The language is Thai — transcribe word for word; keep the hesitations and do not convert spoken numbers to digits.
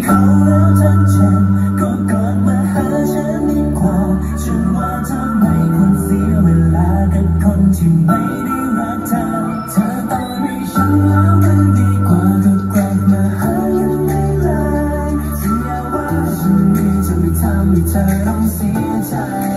เขาแล้วทั้งเจ็บก็กอดมาหาฉันดีกว่าฉันว่าเธอไม่ควรเสียเวลากับคนที่ไม่ได้รักเธอเธอต้องให้ฉันแล้วมันดีกว่าก็กลับมาหากันได้เลยสัญญาว่าฉันนี้จะไม่ทำให้เธอต้องเสียใจ